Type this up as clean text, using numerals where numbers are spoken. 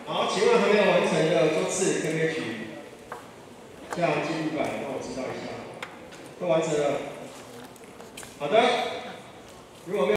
好，请问还没有完成的桌次可不可以举下记录板，让我知道一下。都完成了。好的，如果没有。